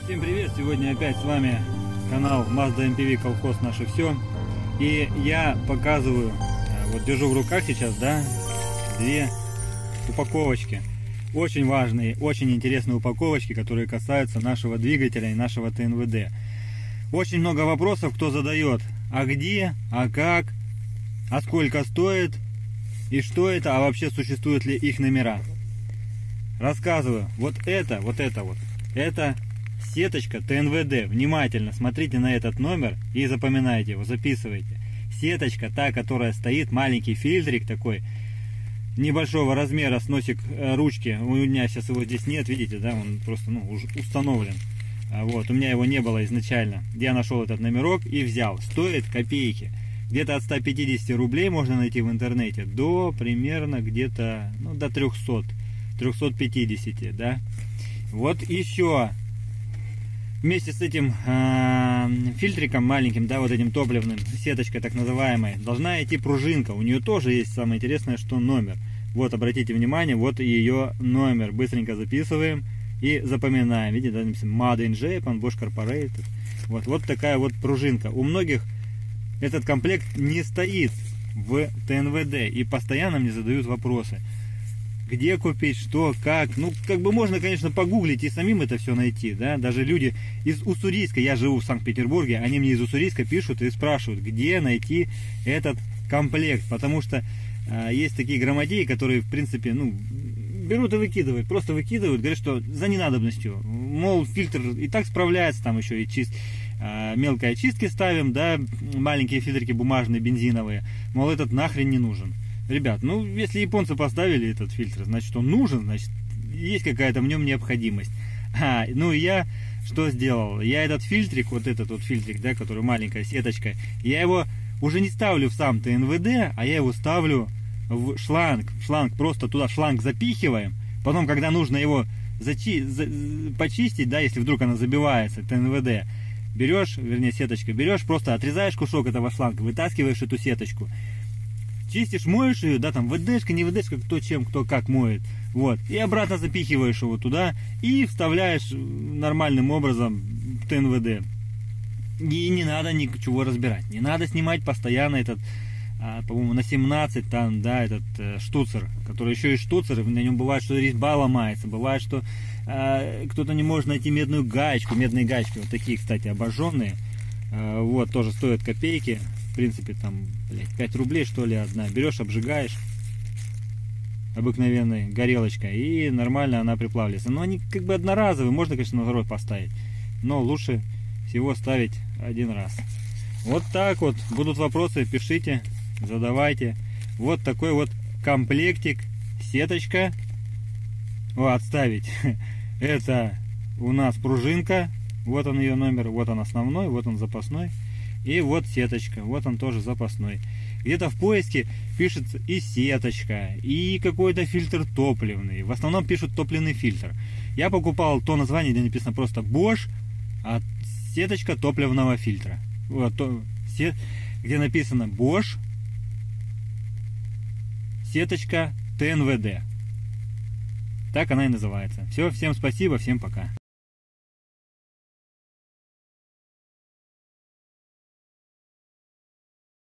Всем привет! Сегодня опять с вами канал Mazda MPV Колхоз Наше Все. И я показываю, вот держу в руках сейчас, да, две упаковочки. Очень важные, очень интересные упаковочки, которые касаются нашего двигателя и нашего ТНВД. Очень много вопросов, кто задает, а где, а как, а сколько стоит, и что это, а вообще существуют ли их номера. Рассказываю, вот это, это сеточка ТНВД. Внимательно смотрите на этот номер и запоминайте его, записывайте. Сеточка, та, которая стоит, маленький фильтрик такой, небольшого размера, с носик ручки. У меня сейчас его здесь нет, видите, да, он просто уже установлен. Вот, у меня его не было изначально. Я нашел этот номерок и взял. Стоит копейки. Где-то от 150 рублей можно найти в интернете до примерно где-то, до 300, 350, да. Вот еще вместе с этим фильтриком маленьким, да, вот этим топливным, сеточкой так называемой, должна идти пружинка. У нее тоже есть, самое интересное, что номер. Вот, обратите внимание, вот ее номер. Быстренько записываем и запоминаем. Видите, да, написано Made in Japan, Bosch Corporated. Вот такая вот пружинка. У многих этот комплект не стоит в ТНВД, и постоянно мне задают вопросы. Где купить, что, как. Как бы можно, конечно, погуглить и самим это все найти, да. Даже люди из Уссурийска, я живу в Санкт-Петербурге, они мне из Уссурийска пишут и спрашивают, где найти этот комплект. Потому что есть такие грамотеи, которые, в принципе, берут и выкидывают, просто выкидывают, говорят, что за ненадобностью. Мол, фильтр и так справляется, там еще и мелкой очистки ставим, да, маленькие фильтрики бумажные, бензиновые. Мол, этот нахрен не нужен. Ребят, если японцы поставили этот фильтр, значит он нужен, значит есть какая-то в нем необходимость. И я что сделал? Я этот фильтрик, вот этот вот фильтрик, да, который маленькая сеточка, я его уже не ставлю в сам ТНВД, а я его ставлю в шланг. Просто туда шланг запихиваем. Потом, когда нужно его почистить, да, если вдруг она забивается, ТНВД, сеточка, просто отрезаешь кусок этого шланга, вытаскиваешь эту сеточку, чистишь, моешь ее, да, там ВДшка, не ВДшка, кто как моет, вот, и обратно запихиваешь его туда и вставляешь нормальным образом в ТНВД. И не надо ничего разбирать, не надо снимать постоянно этот, по-моему, на 17 там, да, этот штуцер, который еще и штуцер, на нем бывает, что резьба ломается, бывает, что кто-то не может найти медные гаечки, вот такие, кстати, обожженные, вот, тоже стоят копейки. В принципе, там, 5 рублей, что ли, одна. Берешь, обжигаешь обыкновенной горелочкой, и нормально она приплавляется. Но они как бы одноразовые, можно, конечно, на второй поставить, но лучше всего ставить один раз. Вот так вот. Будут вопросы, пишите, задавайте. Вот такой вот комплектик, сеточка. Отставить. Это у нас пружинка. Вот он ее номер, вот он основной, вот он запасной. И вот сеточка, вот он тоже запасной. Где-то в поиске пишется и сеточка, и какой-то фильтр топливный. В основном пишут топливный фильтр. Я покупал то название, где написано просто Bosch, а сеточка топливного фильтра. Вот, где написано Bosch, сеточка ТНВД. Так она и называется. Все, всем спасибо, всем пока.